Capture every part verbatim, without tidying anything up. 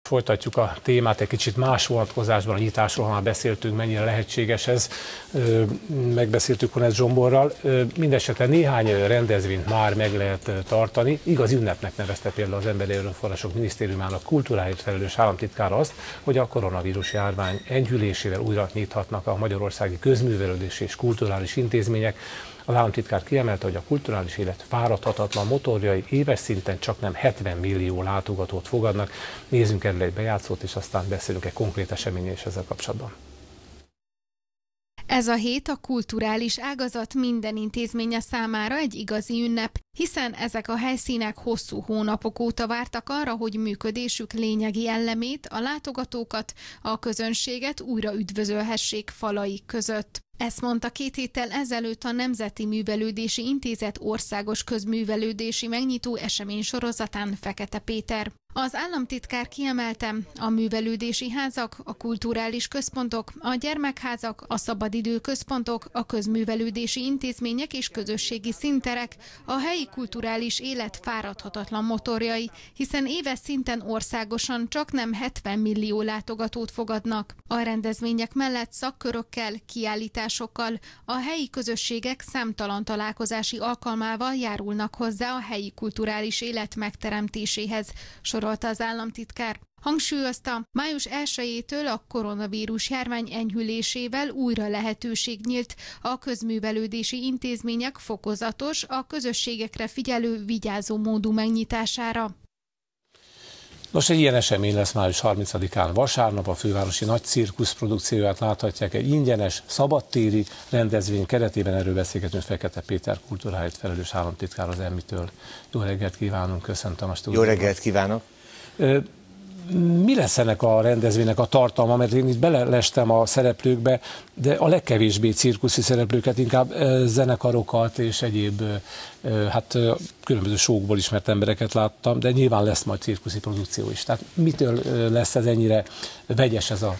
Folytatjuk a témát egy kicsit más vonatkozásban, a nyitásról, ha már beszéltünk, mennyire lehetséges ez. Megbeszéltük Honesz Zsomborral. Mindenesetre néhány rendezvényt már meg lehet tartani. Igaz ünnepnek nevezte például az Emberi Erőforrások Minisztériumának kultúráért felelős államtitkára azt, hogy a koronavírus járvány enyhülésével újra nyithatnak a magyarországi közművelődési és kulturális intézmények. Az államtitkár kiemelte, hogy a kulturális élet fáradhatatlan motorjai éves szinten csaknem hetven millió látogatót fogadnak. Nézzünk erről egy bejátszót, és aztán beszélünk egy konkrét eseményről is ezzel kapcsolatban. Ez a hét a kulturális ágazat minden intézménye számára egy igazi ünnep, hiszen ezek a helyszínek hosszú hónapok óta vártak arra, hogy működésük lényegi elemét, a látogatókat, a közönséget újra üdvözölhessék falaik között. Ezt mondta két héttel ezelőtt a Nemzeti Művelődési Intézet országos közművelődési megnyitó esemény sorozatán Fekete Péter. Az államtitkár kiemelte, a művelődési házak, a kulturális központok, a gyermekházak, a szabadidő központok, a közművelődési intézmények és közösségi színterek a helyi kulturális élet fáradhatatlan motorjai, hiszen éves szinten országosan csaknem hetven millió látogatót fogadnak. A rendezvények mellett szakkörökkel, kiállításokkal, a helyi közösségek számtalan találkozási alkalmával járulnak hozzá a helyi kulturális élet megteremtéséhez, sorolta az államtitkár. Hangsúlyozta, május elsejétől a koronavírus járvány enyhülésével újra lehetőség nyílt a közművelődési intézmények fokozatos, a közösségekre figyelő, vigyázó módú megnyitására. Nos, egy ilyen esemény lesz május harmincadikán vasárnap, a fővárosi nagy cirkusz produkcióját láthatják egy ingyenes, szabadtéri rendezvény keretében. Erről beszélgetünk Fekete Péter kultúráért felelős államtitkár az emmitől. Jó reggelt kívánunk, köszöntöm a stúdióban. Jó reggelt kívánok! Mi lesz ennek a rendezvénynek a tartalma? Mert én itt belelestem a szereplőkbe, de a legkevésbé cirkuszi szereplőket, inkább zenekarokat és egyéb hát különböző showkból ismert embereket láttam, de nyilván lesz majd cirkuszi produkció is. Tehát mitől lesz ez ennyire vegyes ez a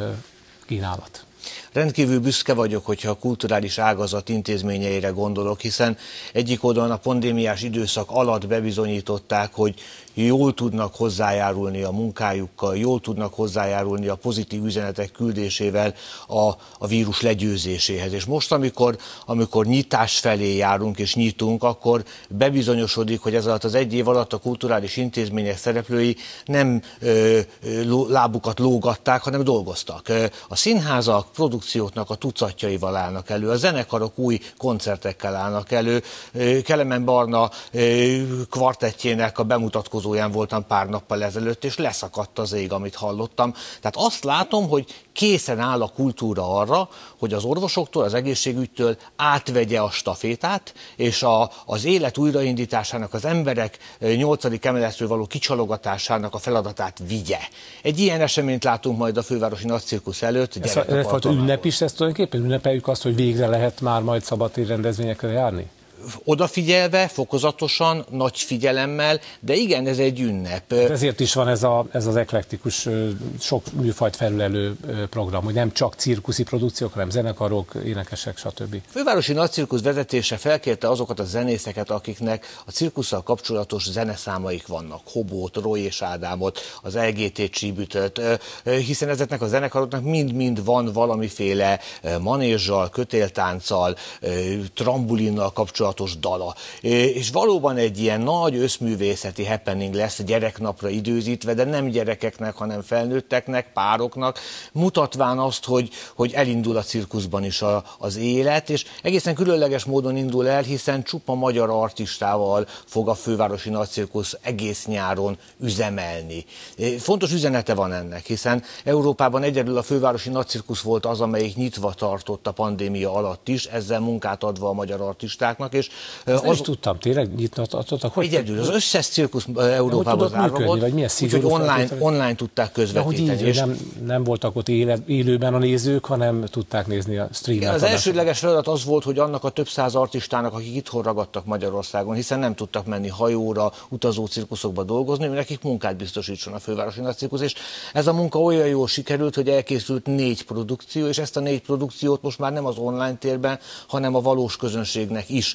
kínálat? Rendkívül büszke vagyok, hogyha a kulturális ágazat intézményeire gondolok, hiszen egyik oldalon a pandémiás időszak alatt bebizonyították, hogy jól tudnak hozzájárulni a munkájukkal, jól tudnak hozzájárulni a pozitív üzenetek küldésével a, a vírus legyőzéséhez. És most, amikor, amikor nyitás felé járunk és nyitunk, akkor bebizonyosodik, hogy ez alatt az egy év alatt a kulturális intézmények szereplői nem ö, ö, lábukat lógatták, hanem dolgoztak. A színházak produkcióknak a tucatjaival állnak elő, a zenekarok új koncertekkel állnak elő. Kelemen Barna kvartettjének a bemutatkozóján voltam pár nappal ezelőtt, és leszakadt az ég, amit hallottam. Tehát azt látom, hogy készen áll a kultúra arra, hogy az orvosoktól, az egészségügytől átvegye a stafétát, és a, az élet újraindításának, az emberek nyolcadik emeletről való kicsalogatásának a feladatát vigye. Egy ilyen eseményt látunk majd a fővárosi nagycirkusz előtt. Ez egyfajta ünnep is, ez tulajdonképpen ünnepeljük azt, hogy végre lehet már majd szabadtéri rendezvényekre járni? Odafigyelve, fokozatosan, nagy figyelemmel, de igen, ez egy ünnep. Ezért is van ez, a, ez az eklektikus, sok műfajt felülelő program, hogy nem csak cirkuszi produkciók, hanem zenekarok, énekesek, stb. A fővárosi nagycirkusz vezetése felkérte azokat a zenészeket, akiknek a cirkusszal kapcsolatos zeneszámaik vannak. Hobót, Roy és Ádámot, az el gé té Csíbütöt, hiszen ezeknek a zenekaroknak mind-mind van valamiféle manézsal, kötéltánccal, trambulinnal kapcsolatos dala. És valóban egy ilyen nagy összművészeti happening lesz, gyereknapra időzítve, de nem gyerekeknek, hanem felnőtteknek, pároknak, mutatván azt, hogy, hogy elindul a cirkuszban is a, az élet, és egészen különleges módon indul el, hiszen csupa magyar artistával fog a fővárosi nagycirkusz egész nyáron üzemelni. Fontos üzenete van ennek, hiszen Európában egyedül a fővárosi nagycirkusz volt az, amelyik nyitva tartott a pandémia alatt is, ezzel munkát adva a magyar artistáknak, és az... is tudtam, tényleg nyitva tartottak? Hogy egyedül, az összes cirkusz Európában zárva volt, úgyhogy online, online tudták közvetíteni. De hogy így, nem, nem voltak ott éle, élőben a nézők, hanem tudták nézni a streamet. Az elsődleges feladat az volt, hogy annak a több száz artistának, akik itthon ragadtak Magyarországon, hiszen nem tudtak menni hajóra, utazó cirkuszokba dolgozni, hogy nekik munkát biztosítson a fővárosi nagycirkusz, és ez a munka olyan jól sikerült, hogy elkészült négy produkció, és ezt a négy produkciót most már nem az online térben, hanem a valós közönségnek is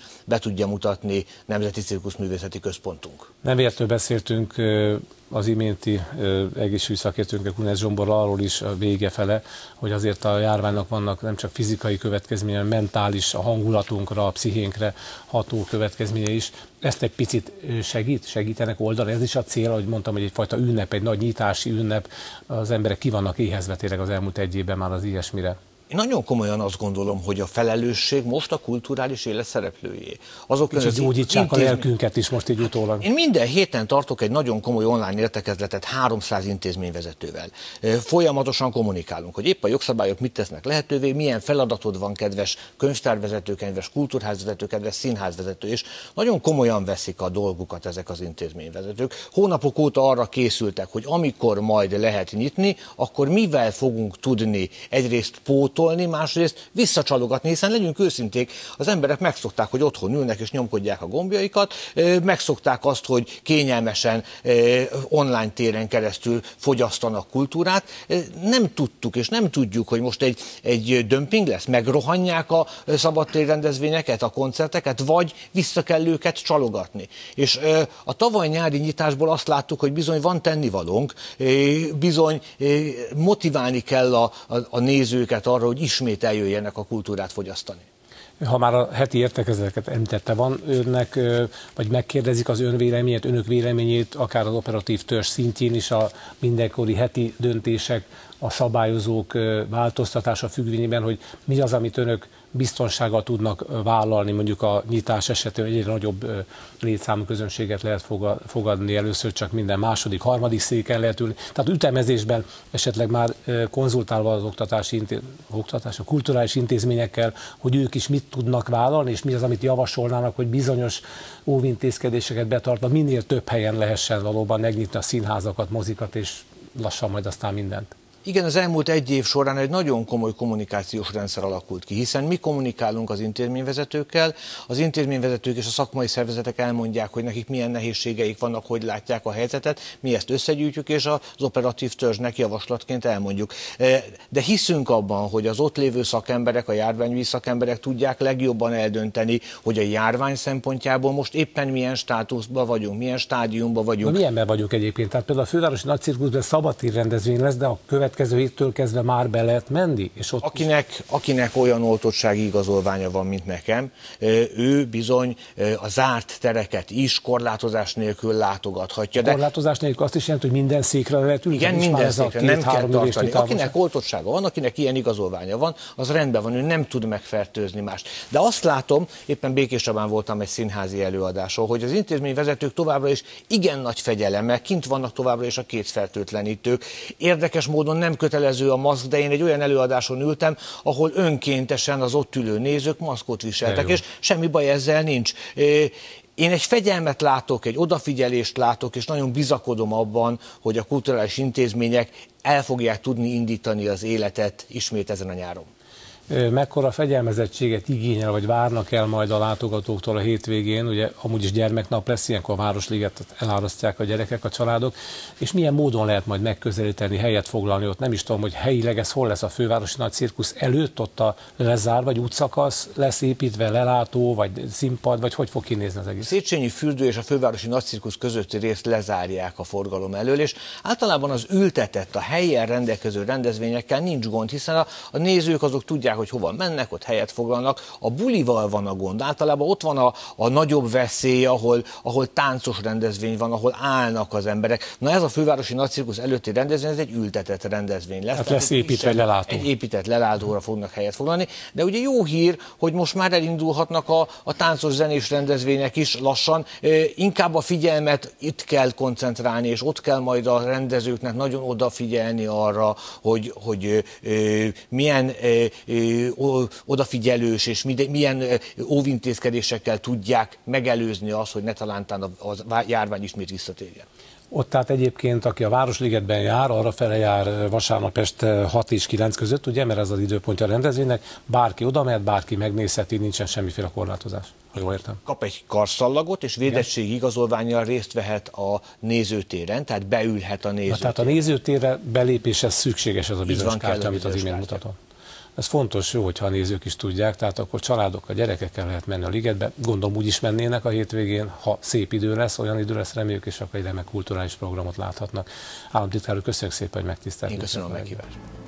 be tudja mutatni Nemzeti Cirkuszművészeti Központunk. Nem véletlenül beszéltünk az iménti egészségügyi szakértőnkkel, Kunec Zsomborral arról is a vége fele, hogy azért a járványnak vannak nem csak fizikai következménye, hanem mentális, a hangulatunkra, a pszichénkre ható következménye is. Ezt egy picit segít, segítenek oldani. Ez is a cél, ahogy mondtam, hogy egyfajta ünnep, egy nagy nyitási ünnep. Az emberek ki vannak éhezve tényleg az elmúlt egy évben már az ilyesmire. Én nagyon komolyan azt gondolom, hogy a felelősség most a kulturális élet szereplőjé. Azok és gyógyítsák intézmény... a lelkünket is most így utólag. Én minden héten tartok egy nagyon komoly online értekezletet háromszáz intézményvezetővel. Folyamatosan kommunikálunk, hogy épp a jogszabályok mit tesznek lehetővé, milyen feladatod van, kedves könyvtárvezető, kedves kultúrházvezető, kedves színházvezető, és nagyon komolyan veszik a dolgukat ezek az intézményvezetők. Hónapok óta arra készültek, hogy amikor majd lehet nyitni, akkor mivel fogunk tudni egyrészt pótolni, másrészt visszacsalogatni, hiszen legyünk őszinték, az emberek megszokták, hogy otthon ülnek és nyomkodják a gombjaikat, megszokták azt, hogy kényelmesen online téren keresztül fogyasztanak kultúrát. Nem tudtuk és nem tudjuk, hogy most egy, egy dömping lesz, megrohanják a szabadtéri rendezvényeket, a koncerteket, vagy vissza kell őket csalogatni. És a tavaly nyári nyitásból azt láttuk, hogy bizony van tennivalónk, bizony motiválni kell a, a, a nézőket arra, hogy ismét eljöjjenek a kultúrát fogyasztani. Ha már a heti értekezleteket említette, van önnek, vagy megkérdezik az ön véleményét, önök véleményét, akár az operatív törzs szintjén is a mindenkori heti döntések, a szabályozók változtatása függvényében, hogy mi az, amit önök biztonsággal tudnak vállalni, mondjuk a nyitás esetén egyre nagyobb létszámú közönséget lehet fogadni, először csak minden második, harmadik széken lehet ülni. Tehát ütemezésben esetleg már konzultálva az oktatási, intéz... oktatás, a kulturális intézményekkel, hogy ők is mit tudnak vállalni, és mi az, amit javasolnának, hogy bizonyos óvintézkedéseket betartva minél több helyen lehessen valóban megnyitni a színházakat, mozikat, és lassan majd aztán mindent. Igen, az elmúlt egy év során egy nagyon komoly kommunikációs rendszer alakult ki, hiszen mi kommunikálunk az intézményvezetőkkel, az intézményvezetők és a szakmai szervezetek elmondják, hogy nekik milyen nehézségeik vannak, hogy látják a helyzetet, mi ezt összegyűjtjük, és az operatív törzsnek javaslatként elmondjuk. De hiszünk abban, hogy az ott lévő szakemberek, a járványügyi szakemberek tudják legjobban eldönteni, hogy a járvány szempontjából most éppen milyen státuszban vagyunk, milyen stádiumban vagyunk. Na, milyenben vagyunk egyébként? Tehát például a Fővárosi Nagycirkuszban szabadtéri rendezvény lesz, de a következő héttől kezdve már be lehet menni? És ott akinek, akinek olyan oltottsági igazolványa van, mint nekem, ő bizony a zárt tereket is korlátozás nélkül látogathatja. De korlátozás nélkül azt is jelenti, hogy minden székre lehet ülni? Igen, minden székre, nem kell tartani. Akinek oltottsága van, akinek ilyen igazolványa van, az rendben van, ő nem tud megfertőzni mást. De azt látom, éppen Békéscsabán voltam egy színházi előadáson, hogy az intézményvezetők továbbra is igen nagy fegyelemmel, kint vannak továbbra is a kézfertőtlenítők. Érdekes módon nem kötelező a maszk, de én egy olyan előadáson ültem, ahol önkéntesen az ott ülő nézők maszkot viseltek, és semmi baj ezzel nincs. Én egy fegyelmet látok, egy odafigyelést látok, és nagyon bizakodom abban, hogy a kulturális intézmények el fogják tudni indítani az életet ismét ezen a nyáron. Mekkora fegyelmezettséget igényel, vagy várnak el majd a látogatóktól a hétvégén, ugye amúgy is gyermeknap lesz, ilyenkor a Városligetet elárasztják a gyerekek, a családok, és milyen módon lehet majd megközelíteni, helyet foglalni ott, nem is tudom, hogy helyileg ez hol lesz a Fővárosi Nagycirkusz előtt, ott a lezár, vagy útszakasz lesz építve, lelátó, vagy színpad, vagy hogy fog kinézni az egész? Széchenyi fürdő és a Fővárosi Nagycirkusz közötti részt lezárják a forgalom elől, és általában az ültetett, a helyen rendelkező rendezvényekkel nincs gond, hiszen a, a nézők azok tudják, hogy hova mennek, ott helyet foglalnak. A bulival van a gond. Általában ott van a, a nagyobb veszély, ahol, ahol táncos rendezvény van, ahol állnak az emberek. Na ez a Fővárosi Nagycirkusz előtti rendezvény, ez egy ültetett rendezvény lesz. Hát lesz építve egy lelátó. Egy épített lelátóra fognak helyet foglalni. De ugye jó hír, hogy most már elindulhatnak a, a táncos zenés rendezvények is lassan. E, inkább a figyelmet itt kell koncentrálni, és ott kell majd a rendezőknek nagyon odafigyelni arra, hogy, hogy e, milyen e, odafigyelős és milyen óvintézkedésekkel tudják megelőzni azt, hogy ne talántán a járvány ismét visszatérjen. Ott tehát egyébként, aki a Városligetben jár, arrafele jár vasárnap este hat és kilenc között, ugye, mert ez az időpontja a rendezvénynek, bárki oda mehet, bárki megnézheti, nincsen semmiféle korlátozás. Ha jól értem. Kap egy karszallagot, és védettségi igazolvánnyal részt vehet a nézőtéren, tehát beülhet a nézőtéren. Na, tehát a nézőtérre belépéshez szükséges ez a bizonyos kártya, amit az imént mutatom. Ez fontos, jó, hogyha a nézők is tudják, tehát akkor családokkal, gyerekekkel lehet menni a ligetbe, gondolom úgy is mennének a hétvégén, ha szép idő lesz, olyan idő lesz, reméljük, és akkor egy remek kulturális programot láthatnak. Államtitkár úr, köszönjük szépen, hogy megtiszteltünk. Én köszönöm a meghívást.